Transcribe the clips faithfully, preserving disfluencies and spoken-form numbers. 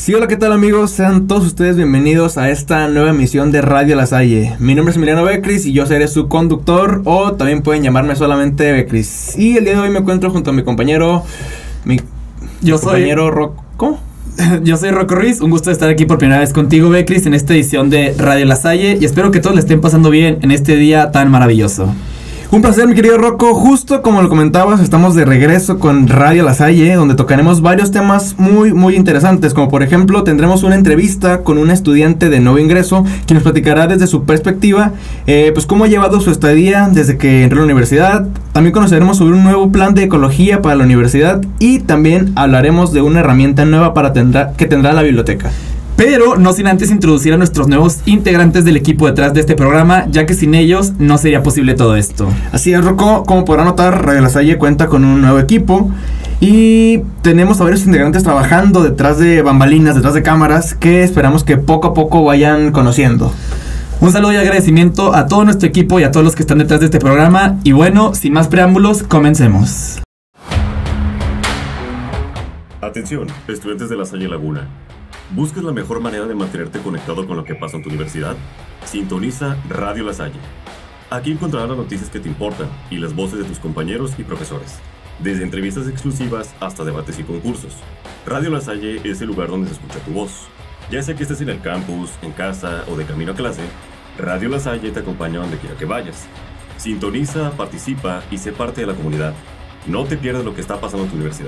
Sí, hola, ¿qué tal amigos? Sean todos ustedes bienvenidos a esta nueva emisión de Radio La Salle. Mi nombre es Emiliano Becris y yo seré su conductor, o también pueden llamarme solamente Becris. Y el día de hoy me encuentro junto a mi compañero, mi yo compañero soy... Rocco. ¿Cómo? Yo soy Rocco Ruiz, un gusto de estar aquí por primera vez contigo, Becris, en esta edición de Radio La Salle, y espero que todos le estén pasando bien en este día tan maravilloso. Un placer, mi querido Rocco. Justo como lo comentabas, estamos de regreso con Radio La Salle, donde tocaremos varios temas muy, muy interesantes, como por ejemplo tendremos una entrevista con un estudiante de nuevo ingreso, quien nos platicará desde su perspectiva, eh, pues cómo ha llevado su estadía desde que entró a la universidad. También conoceremos sobre un nuevo plan de ecología para la universidad y también hablaremos de una herramienta nueva para tendrá, que tendrá la biblioteca. Pero no sin antes introducir a nuestros nuevos integrantes del equipo detrás de este programa, ya que sin ellos no sería posible todo esto. Así es, Rocco, como podrán notar, Radio La Salle cuenta con un nuevo equipo y tenemos a varios integrantes trabajando detrás de bambalinas, detrás de cámaras, que esperamos que poco a poco vayan conociendo. Un saludo y agradecimiento a todo nuestro equipo y a todos los que están detrás de este programa. Y bueno, sin más preámbulos, comencemos. Atención, estudiantes de La Salle Laguna. ¿Buscas la mejor manera de mantenerte conectado con lo que pasa en tu universidad? Sintoniza Radio La Salle. Aquí encontrarás las noticias que te importan y las voces de tus compañeros y profesores, desde entrevistas exclusivas hasta debates y concursos. Radio La Salle es el lugar donde se escucha tu voz. Ya sea que estés en el campus, en casa o de camino a clase, Radio La Salle te acompaña donde quiera que vayas. Sintoniza, participa y sé parte de la comunidad. No te pierdas lo que está pasando en tu universidad.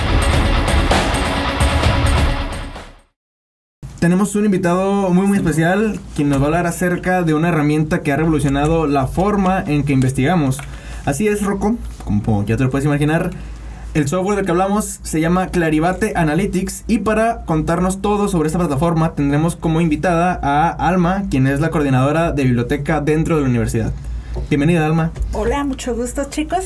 Tenemos un invitado muy muy especial, quien nos va a hablar acerca de una herramienta que ha revolucionado la forma en que investigamos. Así es, Rocco, como ya te lo puedes imaginar, el software del que hablamos se llama Clarivate Analytics, y para contarnos todo sobre esta plataforma tendremos como invitada a Alma, quien es la coordinadora de biblioteca dentro de la universidad. Bienvenida, Alma. Hola, mucho gusto, chicos.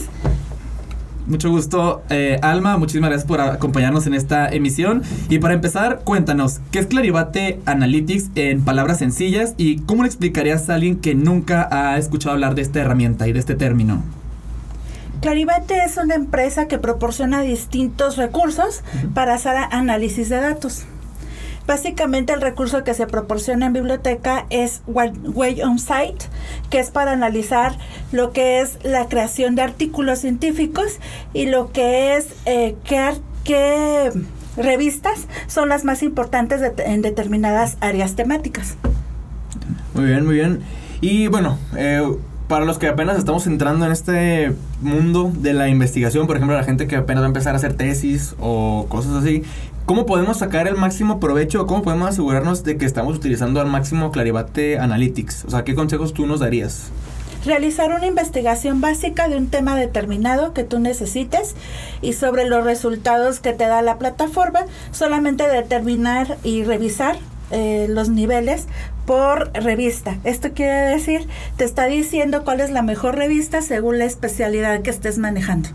Mucho gusto, eh, Alma, muchísimas gracias por acompañarnos en esta emisión. Y para empezar, cuéntanos, ¿qué es Clarivate Analytics en palabras sencillas? ¿Y cómo le explicarías a alguien que nunca ha escuchado hablar de esta herramienta y de este término? Clarivate es una empresa que proporciona distintos recursos para hacer análisis de datos. Básicamente el recurso que se proporciona en biblioteca es Way on Site, que es para analizar lo que es la creación de artículos científicos y lo que es eh, qué, qué revistas son las más importantes de, en determinadas áreas temáticas. Muy bien, muy bien. Y bueno, eh, para los que apenas estamos entrando en este mundo de la investigación, por ejemplo, la gente que apenas va a empezar a hacer tesis o cosas así, ¿cómo podemos sacar el máximo provecho? ¿Cómo podemos asegurarnos de que estamos utilizando al máximo Clarivate Analytics? O sea, ¿qué consejos tú nos darías? Realizar una investigación básica de un tema determinado que tú necesites y sobre los resultados que te da la plataforma, solamente determinar y revisar eh, los niveles por revista. Esto quiere decir, te está diciendo cuál es la mejor revista según la especialidad que estés manejando.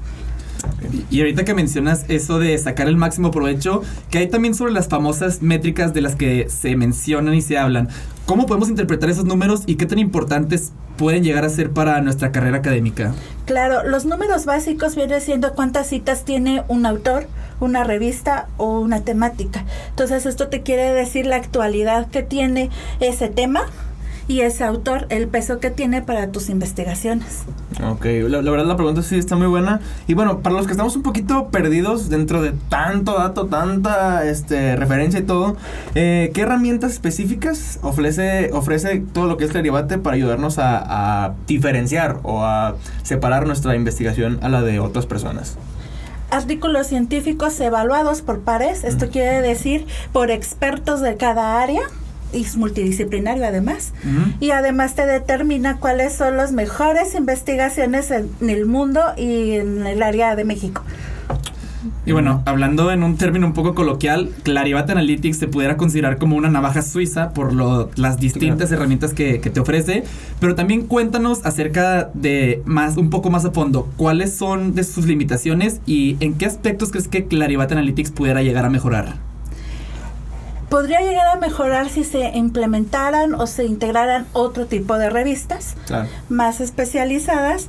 Y ahorita que mencionas eso de sacar el máximo provecho, que hay también sobre las famosas métricas de las que se mencionan y se hablan, ¿cómo podemos interpretar esos números y qué tan importantes pueden llegar a ser para nuestra carrera académica? Claro, los números básicos vienen siendo cuántas citas tiene un autor, una revista o una temática. Entonces esto te quiere decir la actualidad que tiene ese tema y ese autor, el peso que tiene para tus investigaciones. Ok, la, la verdad la pregunta sí está muy buena. Y bueno, para los que estamos un poquito perdidos dentro de tanto dato, tanta este, referencia y todo, eh, ¿qué herramientas específicas ofrece, ofrece todo lo que es Clarivate para ayudarnos a, a diferenciar o a separar nuestra investigación a la de otras personas? Artículos científicos evaluados por pares, esto quiere decir por expertos de cada área, y es multidisciplinario además, uh-huh. Y además te determina cuáles son las mejores investigaciones en, en el mundo y en el área de México. Y bueno, hablando en un término un poco coloquial, Clarivate Analytics se pudiera considerar como una navaja suiza por lo, las distintas claro. herramientas que, que te ofrece, pero también cuéntanos acerca de más, un poco más a fondo, cuáles son de sus limitaciones y en qué aspectos crees que Clarivate Analytics pudiera llegar a mejorar. Podría llegar a mejorar si se implementaran o se integraran otro tipo de revistas claro. más especializadas,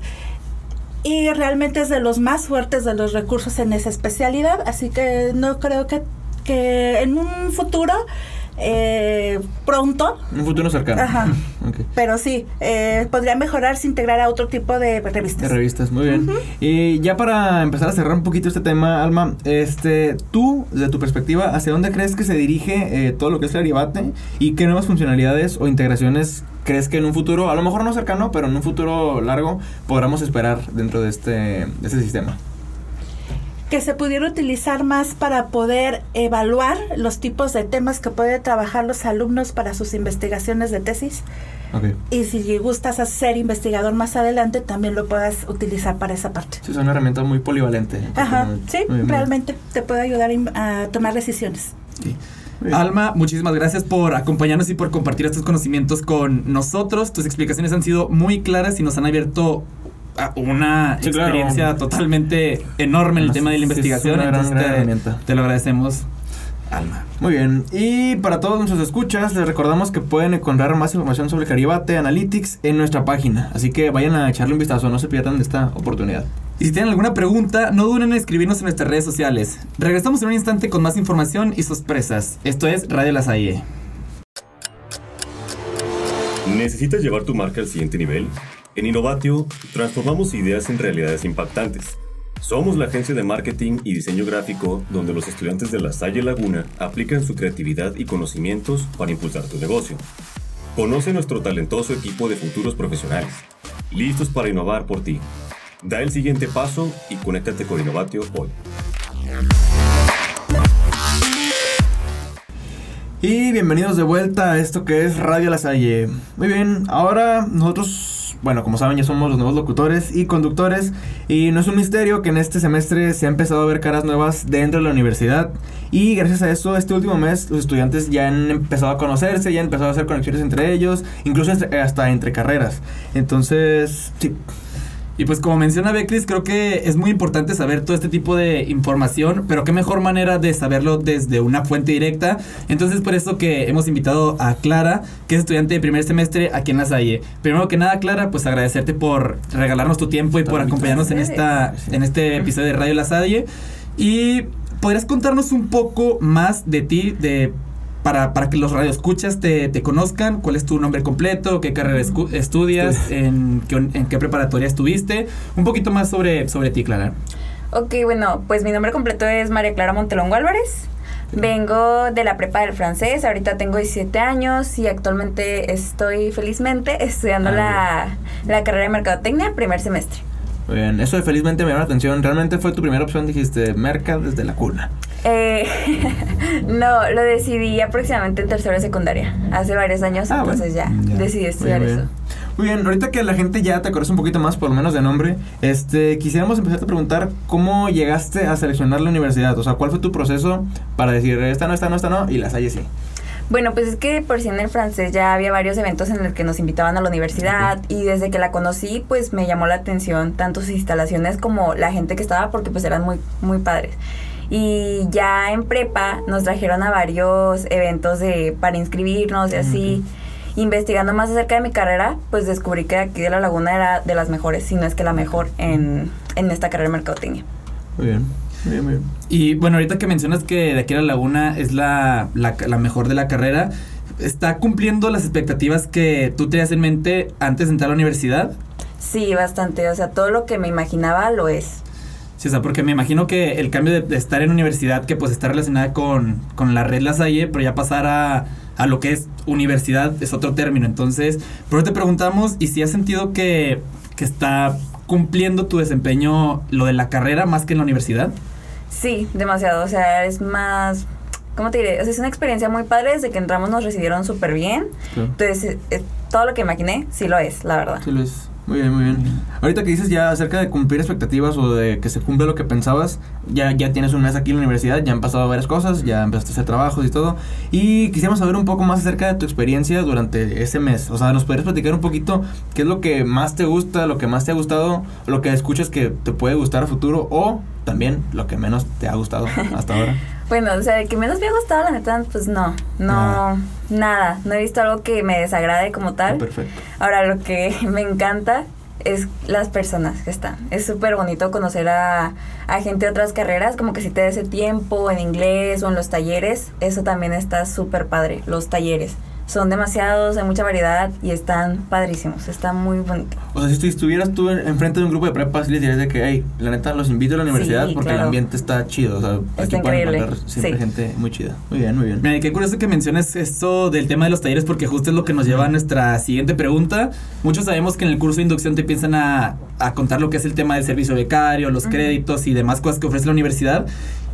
y realmente es de los más fuertes de los recursos en esa especialidad, así que no creo que que en un futuro eh, pronto, un futuro cercano. Ajá. Okay. Pero sí, eh, podría mejorar si integrara otro tipo de revistas. De revistas, muy bien. Uh-huh. Y ya para empezar a cerrar un poquito este tema, Alma, este, tú, desde tu perspectiva, ¿hacia dónde crees que se dirige eh, todo lo que es Clarivate? ¿Y qué nuevas funcionalidades o integraciones crees que en un futuro, a lo mejor no cercano, pero en un futuro largo, podamos esperar dentro de este, de este sistema? Que se pudiera utilizar más para poder evaluar los tipos de temas que pueden trabajar los alumnos para sus investigaciones de tesis. Okay. Y si gustas ser investigador más adelante, también lo puedas utilizar para esa parte. Sí, es una herramienta muy polivalente. Ajá, sí, realmente te puede ayudar a tomar decisiones. Sí. Alma, muchísimas gracias por acompañarnos y por compartir estos conocimientos con nosotros. Tus explicaciones han sido muy claras y nos han abierto una sí, experiencia claro. totalmente enorme en el tema de la investigación. Es una gran, gran te, herramienta. Te lo agradecemos, Alma. Muy bien, y para todos nuestros escuchas les recordamos que pueden encontrar más información sobre Clarivate Analytics en nuestra página, así que vayan a echarle un vistazo, no se pierdan de esta oportunidad. Y si tienen alguna pregunta, no duden en escribirnos en nuestras redes sociales. Regresamos en un instante con más información y sorpresas. Esto es Radio La Salle. ¿Necesitas llevar tu marca al siguiente nivel? En Innovatio, transformamos ideas en realidades impactantes. Somos la agencia de marketing y diseño gráfico donde los estudiantes de La Salle Laguna aplican su creatividad y conocimientos para impulsar tu negocio. Conoce nuestro talentoso equipo de futuros profesionales, listos para innovar por ti. Da el siguiente paso y conéctate con Innovatio hoy. Y bienvenidos de vuelta a esto que es Radio La Salle. Muy bien, ahora nosotros, bueno, como saben, ya somos los nuevos locutores y conductores. Y no es un misterio que en este semestre se ha empezado a ver caras nuevas dentro de la universidad. Y gracias a eso, este último mes, los estudiantes ya han empezado a conocerse, ya han empezado a hacer conexiones entre ellos, incluso hasta entre carreras. Entonces, sí. Y pues como menciona Becris, creo que es muy importante saber todo este tipo de información, pero qué mejor manera de saberlo desde una fuente directa. Entonces por eso que hemos invitado a Clara, que es estudiante de primer semestre aquí en La Salle. Primero que nada, Clara, pues agradecerte por regalarnos tu tiempo y por acompañarnos en esta en este episodio de Radio La Salle. Y ¿podrías contarnos un poco más de ti, de Para, para que los radioescuchas te, te conozcan? ¿Cuál es tu nombre completo? ¿Qué carrera escu- estudias? ¿En qué, ¿En qué preparatoria estuviste? Un poquito más sobre, sobre ti, Clara. Ok, bueno, pues mi nombre completo es María Clara Montelongo Álvarez. Vengo de la prepa del francés, ahorita tengo diecisiete años y actualmente estoy felizmente estudiando ah, la, la carrera de Mercadotecnia, primer semestre. Muy bien, eso de felizmente me llama la atención. ¿Realmente fue tu primera opción? Dijiste, Merca desde la cuna. Eh, no, lo decidí aproximadamente en tercero de secundaria, hace varios años, ah, entonces bueno, ya, ya decidí estudiar muy bien, eso. Muy bien, ahorita que la gente ya te conoce un poquito más, por lo menos de nombre, este, quisiéramos empezar a preguntar cómo llegaste a seleccionar la universidad, o sea, ¿cuál fue tu proceso para decir, esta no, esta no, esta no, y La Salle sí? Bueno, pues es que por si en el francés ya había varios eventos en los que nos invitaban a la universidad, okay, y desde que la conocí, pues me llamó la atención tanto sus instalaciones como la gente que estaba, porque pues eran muy, muy padres. Y ya en prepa nos trajeron a varios eventos de para inscribirnos y así. Okay. Investigando más acerca de mi carrera, pues descubrí que aquí de La Laguna era de las mejores, si no es que la mejor en, en esta carrera de mercadotecnia. Muy bien. Muy bien, muy bien. Y bueno, ahorita que mencionas que de aquí a La Laguna es la, la, la mejor de la carrera, ¿está cumpliendo las expectativas que tú tenías en mente antes de entrar a la universidad? Sí, bastante. O sea, todo lo que me imaginaba lo es. Sí, o sea, porque me imagino que el cambio de, de estar en universidad, que pues está relacionada con, con la red La Salle, pero ya pasar a, a lo que es universidad es otro término. Entonces, por eso te preguntamos, ¿y si has sentido que, que está cumpliendo tu desempeño lo de la carrera más que en la universidad? Sí, demasiado. O sea, es más... ¿Cómo te diré? O sea, es una experiencia muy padre. Desde que entramos nos recibieron súper bien. Claro. Entonces, es, es, todo lo que imaginé, sí lo es, la verdad. Sí lo es. Muy bien, muy bien. Ahorita que dices ya acerca de cumplir expectativas o de que se cumple lo que pensabas, ya, ya tienes un mes aquí en la universidad, ya han pasado varias cosas, ya empezaste a hacer trabajos y todo. Y quisiéramos saber un poco más acerca de tu experiencia durante ese mes. O sea, ¿nos podrías platicar un poquito qué es lo que más te gusta, lo que más te ha gustado, lo que escuchas que te puede gustar a futuro o también lo que menos te ha gustado hasta ahora? Bueno, o sea, de que menos me ha gustado, la neta, pues no, no, ah. nada. No he visto algo que me desagrade como tal. Perfecto. Ahora, lo que me encanta es las personas que están. Es súper bonito conocer a, a gente de otras carreras, como que si te da ese tiempo en inglés o en los talleres, eso también está súper padre, los talleres. Son demasiados, hay mucha variedad y están padrísimos, está muy bonito. O sea, si estuvieras tú en, enfrente de un grupo de prepas, les dirías de que, hey, la neta, los invito a la universidad Sí, porque claro. el ambiente está chido. O sea, Está aquí pueden increíble. encontrar siempre Sí. gente muy chida. Muy bien, muy bien. Mira, qué curioso que menciones esto del tema de los talleres porque justo es lo que nos lleva a nuestra siguiente pregunta. Muchos sabemos que en el curso de inducción te empiezan a, a contar lo que es el tema del servicio becario, los Ujú. créditos y demás cosas que ofrece la universidad.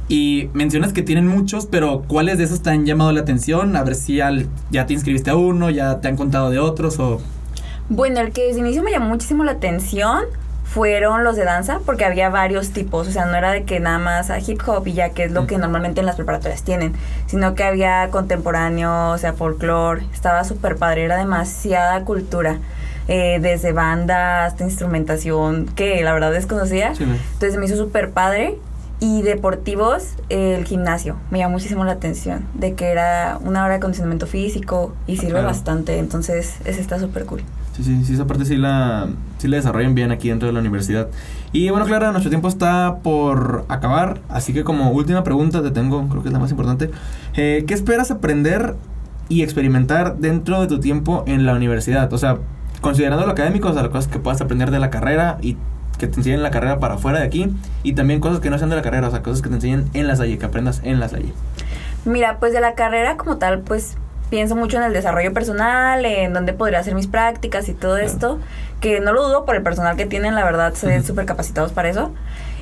Y mencionas que tienen muchos, pero ¿cuáles de esos te han llamado la atención? A ver si al, ya te inscribiste a uno, ya te han contado de otros o... Bueno, el que desde inicio me llamó muchísimo la atención fueron los de danza, porque había varios tipos, o sea, no era de que nada más a hip hop y ya, que es lo que normalmente en las preparatorias tienen, sino que había contemporáneo, o sea, folclore, estaba súper padre, era demasiada cultura, eh, desde banda hasta instrumentación, que la verdad desconocía, Sí, me- entonces me hizo súper padre. Y deportivos, el gimnasio, me llamó muchísimo la atención, de que era una hora de acondicionamiento físico y sirve Claro. bastante, entonces ese está súper cool. Sí, sí, sí, esa parte sí la, sí la desarrollan bien aquí dentro de la universidad. Y bueno, Clara, nuestro tiempo está por acabar, así que como última pregunta te tengo, creo que es la más importante. Eh, ¿Qué esperas aprender y experimentar dentro de tu tiempo en la universidad? O sea, considerando lo académico, o sea, las cosas que puedas aprender de la carrera y que te enseñen la carrera para afuera de aquí, y también cosas que no sean de la carrera, o sea, cosas que te enseñen en la Salle, que aprendas en la Salle. Mira, pues de la carrera como tal, pues pienso mucho en el desarrollo personal, en dónde podría hacer mis prácticas y todo Claro. esto, que no lo dudo por el personal que tienen, la verdad, se ven Ujú. súper capacitados para eso.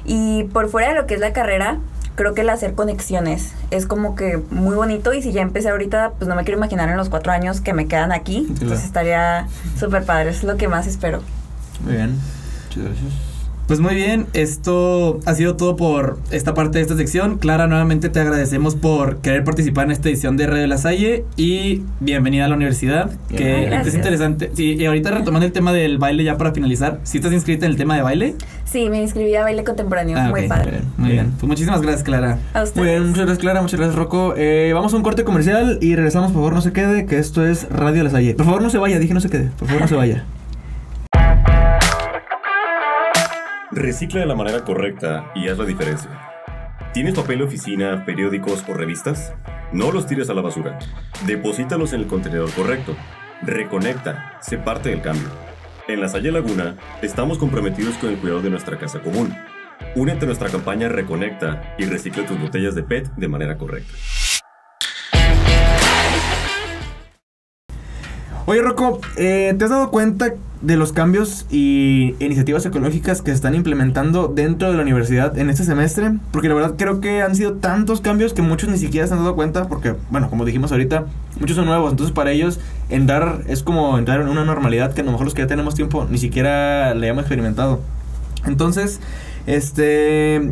Y por fuera de lo que es la carrera, creo que el hacer conexiones es como que muy bonito, y si ya empecé ahorita, pues no me quiero imaginar en los cuatro años que me quedan aquí, Claro. entonces estaría súper padre, es lo que más espero. Muy bien, muchas gracias. Pues muy bien, esto ha sido todo por esta parte de esta sección. Clara, nuevamente te agradecemos por querer participar en esta edición de Radio La Salle y bienvenida a la universidad, Bien. que Ay, gracias. es interesante. Sí, y ahorita retomando el tema del baile ya para finalizar, ¿sí estás inscrita en el tema de baile? Sí, me inscribí a baile contemporáneo, Ah, muy ok, padre. Muy bien, muy bien. Pues muchísimas gracias, Clara. A ustedes. Muy bien, muchas gracias Clara, muchas gracias Rocco. Eh, vamos a un corte comercial y regresamos, por favor no se quede, que esto es Radio La Salle. Por favor no se vaya, dije no se quede, por favor no se vaya. Recicla de la manera correcta y haz la diferencia. ¿Tienes papel de oficina, periódicos o revistas? No los tires a la basura. Deposítalos en el contenedor correcto. Reconecta, sé parte del cambio. En La Salle Laguna, estamos comprometidos con el cuidado de nuestra casa común. Únete a nuestra campaña Reconecta y recicla tus botellas de P E T de manera correcta. Oye Rocco, eh, ¿te has dado cuenta de los cambios y iniciativas ecológicas que se están implementando dentro de la universidad en este semestre? Porque la verdad creo que han sido tantos cambios que muchos ni siquiera se han dado cuenta, porque, bueno, como dijimos ahorita, muchos son nuevos, entonces para ellos entrar es como entrar en una normalidad que a lo mejor los que ya tenemos tiempo ni siquiera le hemos experimentado. Entonces, este...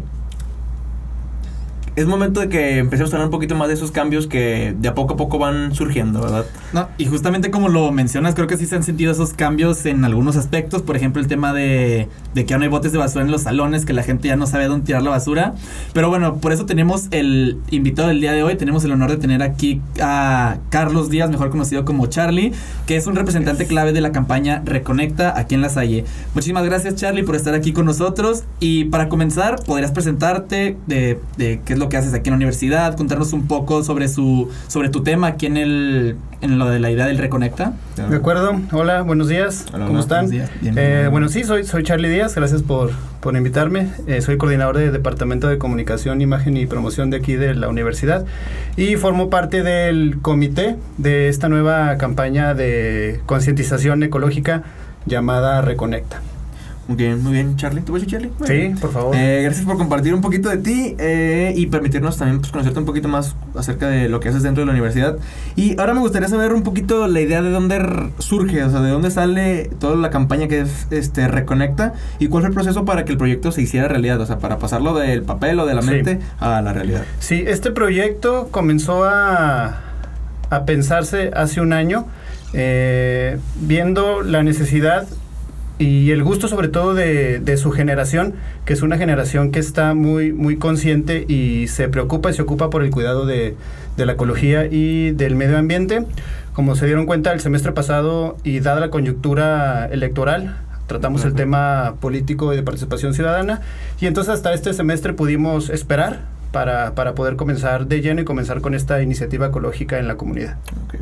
es momento de que empecemos a hablar un poquito más de esos cambios que de a poco a poco van surgiendo, ¿verdad? No, y justamente como lo mencionas, creo que sí se han sentido esos cambios en algunos aspectos. Por ejemplo, el tema de, de que ya no hay botes de basura en los salones, que la gente ya no sabe dónde tirar la basura. Pero bueno, por eso tenemos el invitado del día de hoy. Tenemos el honor de tener aquí a Carlos Díaz, mejor conocido como Charlie, que es un representante clave de la campaña Reconecta aquí en La Salle. Muchísimas gracias, Charlie, por estar aquí con nosotros. Y para comenzar, podrías presentarte de, de qué es lo que haces aquí en la universidad, contarnos un poco sobre su sobre tu tema aquí en el en lo de la idea del Reconecta. De acuerdo, hola, buenos días, Hola, ¿cómo hola, están? buenos días, bien. Eh, bueno, sí, soy, soy Charlie Díaz, gracias por, por invitarme. Eh, soy coordinador del Departamento de Comunicación, Imagen y Promoción de aquí de la universidad y formo parte del comité de esta nueva campaña de concientización ecológica llamada Reconecta. Muy bien, muy bien, Charlie. ¿Te voy a decir Charlie? Muy Sí, bien. por favor. Eh, gracias por compartir un poquito de ti eh, y permitirnos también pues, conocerte un poquito más acerca de lo que haces dentro de la universidad. Y ahora me gustaría saber un poquito la idea de dónde r- surge, o sea, de dónde sale toda la campaña que es este Reconecta y cuál fue el proceso para que el proyecto se hiciera realidad, o sea, para pasarlo del papel o de la Sí. mente a la realidad. Sí, este proyecto comenzó a, a pensarse hace un año, eh, viendo la necesidad y el gusto sobre todo de, de su generación, que es una generación que está muy, muy consciente y se preocupa y se ocupa por el cuidado de, de la ecología y del medio ambiente. Como se dieron cuenta el semestre pasado y dada la coyuntura electoral, tratamos uh-huh. el tema político y de participación ciudadana, y entonces hasta este semestre pudimos esperar para, para poder comenzar de lleno y comenzar con esta iniciativa ecológica en la comunidad. Okay.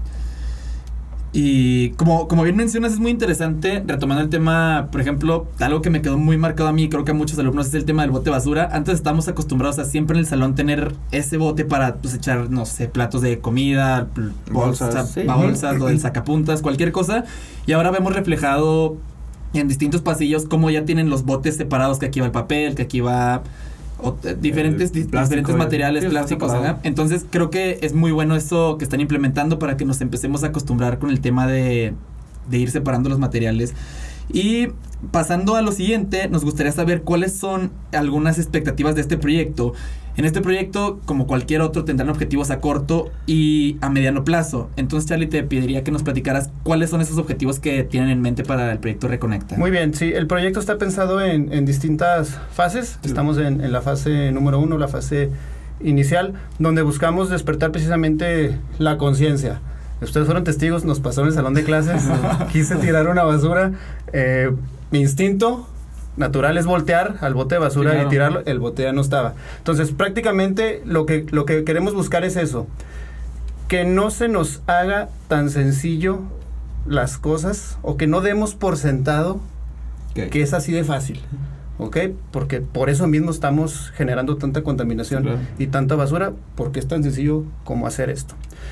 Y como, como bien mencionas, es muy interesante, retomando el tema, por ejemplo, algo que me quedó muy marcado a mí, creo que a muchos alumnos, es el tema del bote de basura. Antes estábamos acostumbrados a siempre en el salón tener ese bote para pues, echar, no sé, platos de comida, bolsas, bolsas, sí. bolsas o del sacapuntas, cualquier cosa. Y ahora vemos reflejado en distintos pasillos cómo ya tienen los botes separados, que aquí va el papel, que aquí va... O, eh, diferentes di- plástico, diferentes materiales sí, plásticos, ¿verdad? Entonces creo que es muy bueno eso que están implementando para que nos empecemos a acostumbrar con el tema de, de ir separando los materiales. Y pasando a lo siguiente, nos gustaría saber cuáles son algunas expectativas de este proyecto. En este proyecto, como cualquier otro, tendrán objetivos a corto y a mediano plazo. Entonces, Charlie, te pediría que nos platicaras cuáles son esos objetivos que tienen en mente para el proyecto Reconecta. Muy bien, sí, el proyecto está pensado en, en distintas fases. Sí. Estamos en, en la fase número uno, la fase inicial, donde buscamos despertar precisamente la conciencia. Ustedes fueron testigos, nos pasó en el salón de clases, quise tirar una basura, eh, mi instinto natural es voltear al bote de basura, sí, claro, y tirarlo, el bote ya no estaba. Entonces, prácticamente lo que, lo que queremos buscar es eso, que no se nos haga tan sencillo las cosas, o que no demos por sentado okay. que es así de fácil, ¿ok? Porque por eso mismo estamos generando tanta contaminación, sí, claro, y tanta basura, porque es tan sencillo como hacer esto.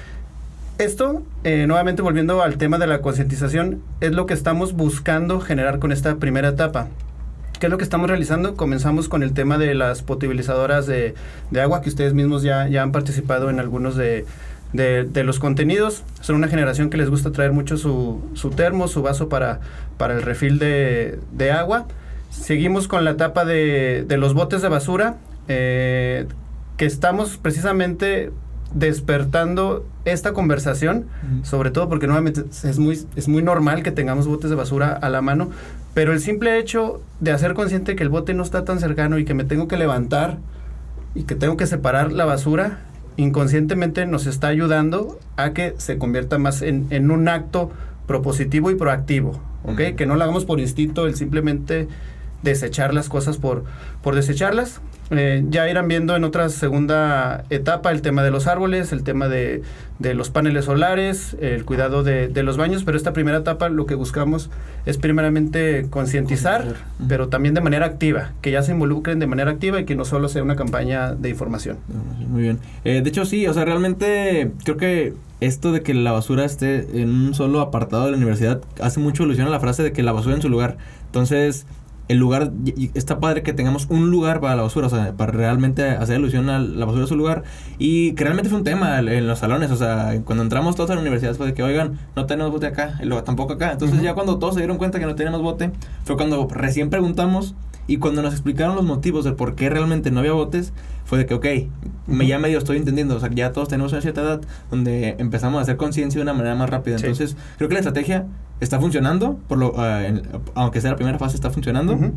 Esto, eh, nuevamente volviendo al tema de la concientización, es lo que estamos buscando generar con esta primera etapa. ¿Qué es lo que estamos realizando? Comenzamos con el tema de las potabilizadoras de, de agua, que ustedes mismos ya, ya han participado en algunos de, de, de los contenidos. Son una generación que les gusta traer mucho su, su termo, su vaso para, para el refil de, de agua. Seguimos con la etapa de, de los botes de basura, eh, que estamos precisamente despertando esta conversación, uh-huh. sobre todo porque nuevamente es muy, es muy normal que tengamos botes de basura a la mano, pero el simple hecho de hacer consciente que el bote no está tan cercano y que me tengo que levantar y que tengo que separar la basura, inconscientemente nos está ayudando a que se convierta más en, en un acto propositivo y proactivo, ¿ok? Uh-huh. Que no lo hagamos por instinto, el simplemente desechar las cosas por, por desecharlas. Eh, ya irán viendo en otra segunda etapa el tema de los árboles, el tema de, de los paneles solares, el cuidado de, de los baños, pero esta primera etapa lo que buscamos es primeramente concientizar, uh-huh. pero también de manera activa, que ya se involucren de manera activa y que no solo sea una campaña de información. Muy bien. Eh, de hecho, sí, o sea, realmente creo que esto de que la basura esté en un solo apartado de la universidad hace mucho alusión a la frase de que la basura en su lugar. Entonces, el lugar, está padre que tengamos un lugar para la basura, o sea, para realmente hacer alusión a la basura en su lugar, y que realmente fue un tema en los salones, o sea, cuando entramos todos a la universidad fue de que, oigan, no tenemos bote acá, y luego tampoco acá, entonces uh-huh. ya cuando todos se dieron cuenta que no teníamos bote, fue cuando recién preguntamos, y cuando nos explicaron los motivos de por qué realmente no había botes, fue de que, ok, uh-huh. me ya medio estoy entendiendo, o sea, ya todos tenemos una cierta edad donde empezamos a hacer conciencia de una manera más rápida, sí. Entonces, creo que la estrategia está funcionando, por lo, uh, en, aunque sea la primera fase, está funcionando. Uh-huh.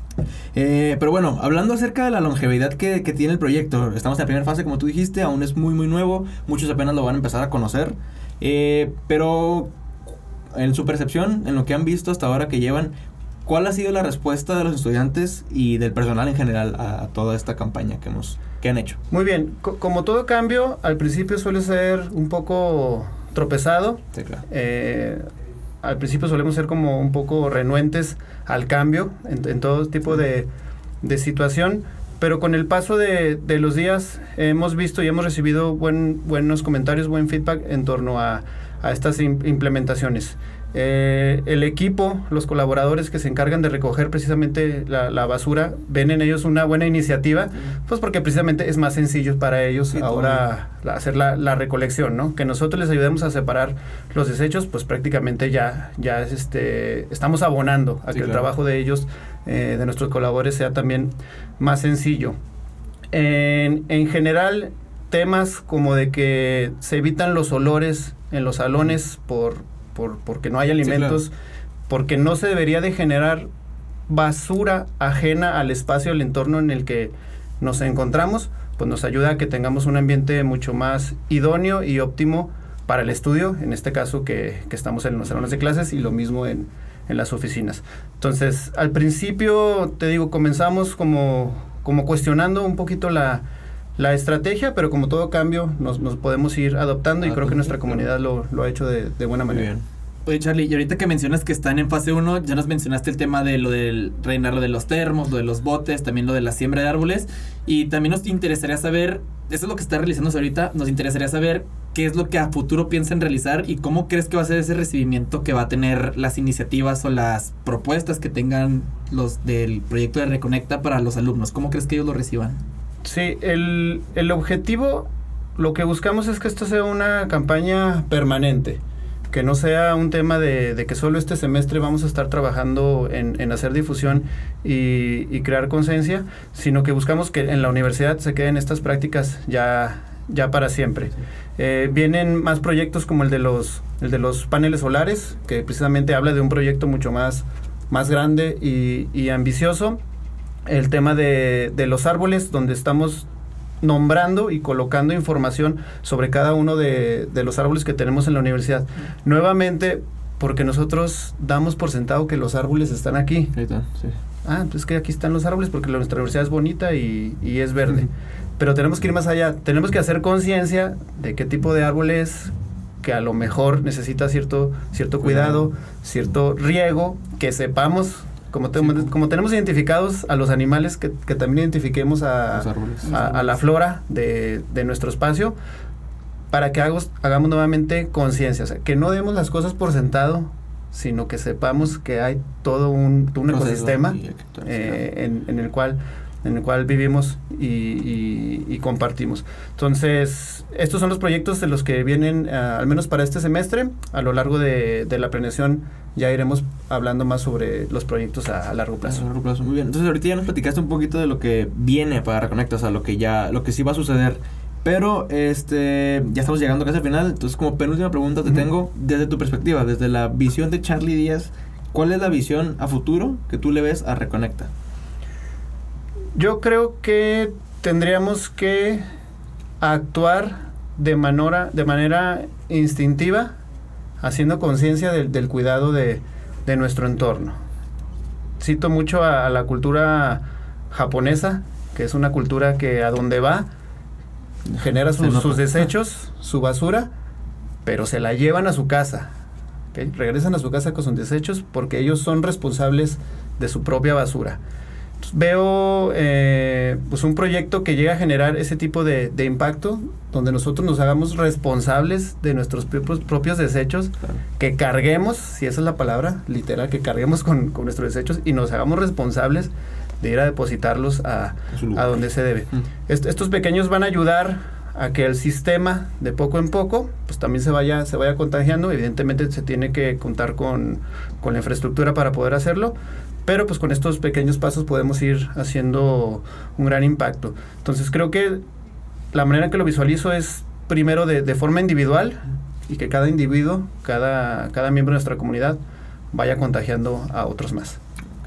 Eh, pero bueno, hablando acerca de la longevidad que, que tiene el proyecto, estamos en la primera fase, como tú dijiste, aún es muy, muy nuevo, muchos apenas lo van a empezar a conocer, eh, pero en su percepción, en lo que han visto hasta ahora que llevan, ¿cuál ha sido la respuesta de los estudiantes y del personal en general a, a toda esta campaña que hemos que han hecho? Muy bien, Co- como todo cambio, al principio suele ser un poco tropezado. Sí, claro. Eh, al principio solemos ser como un poco renuentes al cambio en, en todo tipo de, de situación, pero con el paso de, de los días hemos visto y hemos recibido buen, buenos comentarios, buen feedback en torno a, a estas im- implementaciones. Eh, el equipo, los colaboradores que se encargan de recoger precisamente la, la basura, ven en ellos una buena iniciativa, uh-huh. pues porque precisamente es más sencillo para ellos sí, ahora la, hacer la, la recolección, ¿no? Que nosotros les ayudemos a separar los desechos, pues prácticamente ya, ya es este, estamos abonando a sí, que claro. el trabajo de ellos, eh, de nuestros colaboradores, sea también más sencillo. En, en general, temas como de que se evitan los olores en los salones por Por, porque no hay alimentos, sí, claro. porque no se debería de generar basura ajena al espacio, al entorno en el que nos encontramos, pues nos ayuda a que tengamos un ambiente mucho más idóneo y óptimo para el estudio, en este caso que, que estamos en los salones de clases y lo mismo en, en las oficinas. Entonces, al principio, te digo, comenzamos como, como cuestionando un poquito la, la estrategia, pero como todo cambio, nos, nos podemos ir adoptando y Ah, creo que nuestra claro. comunidad lo, lo ha hecho de, de buena Muy manera. bien. Oye, Charlie, y ahorita que mencionas que están en fase uno, ya nos mencionaste el tema de lo del reinar, lo de los termos, lo de los botes, también lo de la siembra de árboles. Y también nos interesaría saber, eso es lo que está realizándose ahorita, nos interesaría saber qué es lo que a futuro piensan realizar y cómo crees que va a ser ese recibimiento que va a tener las iniciativas o las propuestas que tengan los del proyecto de Reconecta para los alumnos. ¿Cómo crees que ellos lo reciban? Sí, el, el objetivo, lo que buscamos es que esto sea una campaña permanente, que no sea un tema de, de que solo este semestre vamos a estar trabajando en, en hacer difusión y, y crear conciencia, sino que buscamos que en la universidad se queden estas prácticas ya, ya para siempre. Eh, vienen más proyectos como el de los, el de los paneles solares, que precisamente habla de un proyecto mucho más, más grande y, y ambicioso. El tema de, de los árboles, donde estamos nombrando y colocando información sobre cada uno de, de los árboles que tenemos en la universidad. Nuevamente, porque nosotros damos por sentado que los árboles están aquí. Ahí está, sí. Ah, pues que aquí están los árboles porque la, nuestra universidad es bonita y, y es verde. Ujú. Pero tenemos que ir más allá. Tenemos que hacer conciencia de qué tipo de árbol es, que a lo mejor necesita cierto, cierto cuidado, Cuidado. cierto riego, que sepamos, como, te- Sí. como tenemos identificados a los animales, que, que también identifiquemos a, Los árboles. a, a la flora de, de nuestro espacio, para que hagamos, hagamos nuevamente conciencia. O sea, que no demos las cosas por sentado, sino que sepamos que hay todo un, un Proceso ecosistema y hay que actuar, eh, en, en el cual en el cual vivimos y, y, y compartimos. Entonces, estos son los proyectos de los que vienen, uh, al menos para este semestre. A lo largo de, de la planeación ya iremos hablando más sobre los proyectos a, a largo plazo. A largo plazo, muy bien. Entonces ahorita ya nos platicaste un poquito de lo que viene para Reconecta, o sea, lo que ya, lo que sí va a suceder. Pero este ya estamos llegando casi al final. Entonces, como penúltima pregunta te Ujú. tengo, desde tu perspectiva, desde la visión de Charlie Díaz, ¿cuál es la visión a futuro que tú le ves a Reconecta? Yo creo que tendríamos que actuar de manera, de manera instintiva, haciendo conciencia del, del cuidado de, de nuestro entorno. Cito mucho a, a la cultura japonesa, que es una cultura que a donde va genera Se sus, nota. sus desechos, su basura, pero se la llevan a su casa. ¿Ok? Regresan a su casa con sus desechos porque ellos son responsables de su propia basura. Entonces, veo eh, pues un proyecto que llega a generar ese tipo de, de impacto, donde nosotros nos hagamos responsables de nuestros propios, propios desechos, Claro. que carguemos, si esa es la palabra literal, que carguemos con, con nuestros desechos y nos hagamos responsables de ir a depositarlos a, En su lugar. a donde se debe. Mm. Est- estos pequeños van a ayudar a que el sistema, de poco en poco, pues también se vaya, se vaya contagiando. Evidentemente se tiene que contar con, con la infraestructura para poder hacerlo, pero pues con estos pequeños pasos podemos ir haciendo un gran impacto. Entonces creo que la manera en que lo visualizo es primero de, de forma individual, y que cada individuo, cada, cada miembro de nuestra comunidad vaya contagiando a otros más.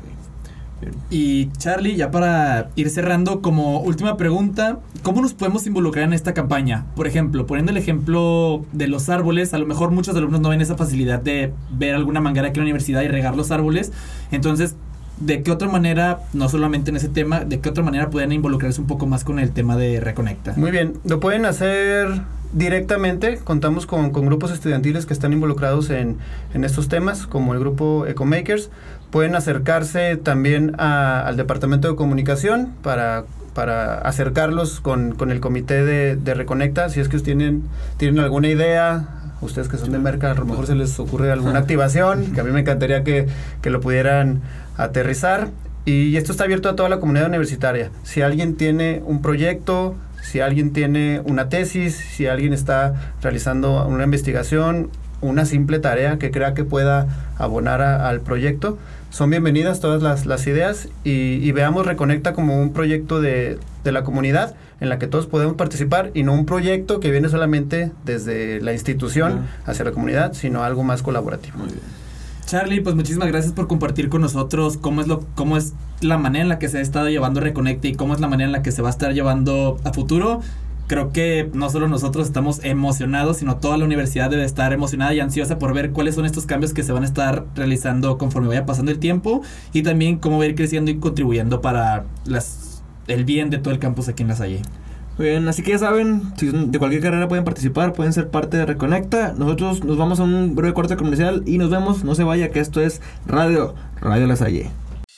Bien. Y Charlie, ya para ir cerrando, como última pregunta, ¿cómo nos podemos involucrar en esta campaña? Por ejemplo, poniendo el ejemplo de los árboles, a lo mejor muchos alumnos no ven esa facilidad de ver alguna manguera aquí en la universidad y regar los árboles. Entonces, ¿de qué otra manera, no solamente en ese tema, de qué otra manera pueden involucrarse un poco más con el tema de Reconecta? Muy bien, lo pueden hacer directamente. Contamos con, con grupos estudiantiles que están involucrados en, en estos temas, como el grupo Ecomakers. Pueden acercarse también a, al departamento de comunicación para, para acercarlos con, con el comité de, de Reconecta. Si es que ustedes tienen, tienen alguna idea, ustedes que son de Merca, a lo mejor se les ocurre alguna activación, que a mí me encantaría que, que lo pudieran aterrizar. Y esto está abierto a toda la comunidad universitaria. Si alguien tiene un proyecto, si alguien tiene una tesis, si alguien está realizando una investigación, una simple tarea que crea que pueda abonar a, al proyecto, son bienvenidas todas las, las ideas, y, y veamos Reconecta como un proyecto de, de la comunidad en la que todos podemos participar, y no un proyecto que viene solamente desde la institución Claro. hacia la comunidad, sino algo más colaborativo. Muy bien. Charlie, pues muchísimas gracias por compartir con nosotros cómo es lo, cómo es la manera en la que se ha estado llevando Reconecta y cómo es la manera en la que se va a estar llevando a futuro. creo que no solo nosotros estamos emocionados, sino toda la universidad debe estar emocionada y ansiosa por ver cuáles son estos cambios que se van a estar realizando conforme vaya pasando el tiempo y también cómo va a ir creciendo y contribuyendo para las, el bien de todo el campus aquí en La Salle. Muy bien, así que ya saben, si de cualquier carrera pueden participar, pueden ser parte de Reconecta. Nosotros nos vamos a un breve corte comercial y nos vemos. No se vaya, que esto es Radio, Radio La Salle.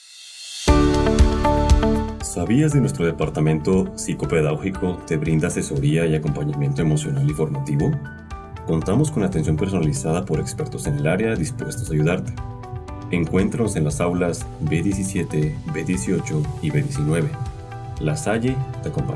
¿Sabías de nuestro departamento psicopedagógico te brinda asesoría y acompañamiento emocional y formativo? Contamos con atención personalizada por expertos en el área dispuestos a ayudarte. Encuéntranos en las aulas B diecisiete, B dieciocho y B diecinueve. La Salle te acompaña.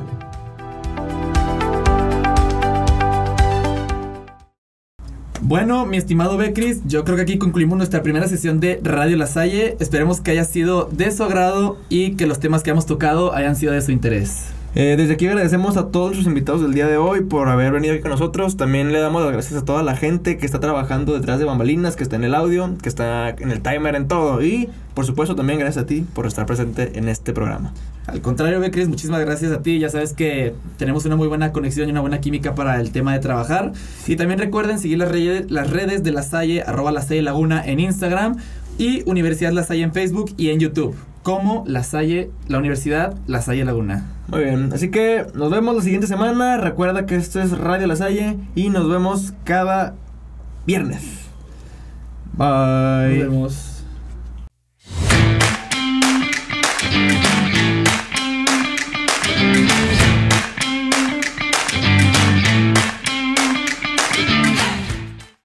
Bueno, mi estimado Becris, yo creo que aquí concluimos nuestra primera sesión de Radio La Salle. Esperemos que haya sido de su agrado y que los temas que hemos tocado hayan sido de su interés. Eh, desde aquí agradecemos a todos nuestros invitados del día de hoy por haber venido aquí con nosotros. También le damos las gracias a toda la gente que está trabajando detrás de bambalinas, que está en el audio, que está en el timer, en todo. Y, por supuesto, también gracias a ti por estar presente en este programa. Al contrario, Becris, muchísimas gracias a ti. Ya sabes que tenemos una muy buena conexión y una buena química para el tema de trabajar. Y también recuerden seguir las redes, las redes de La Salle, arroba La Salle Laguna en Instagram y Universidad La Salle en Facebook y en YouTube, como La Salle, la Universidad La Salle Laguna. Muy bien, así que nos vemos la siguiente semana. Recuerda que esto es Radio La Salle y nos vemos cada viernes. Bye. Nos vemos.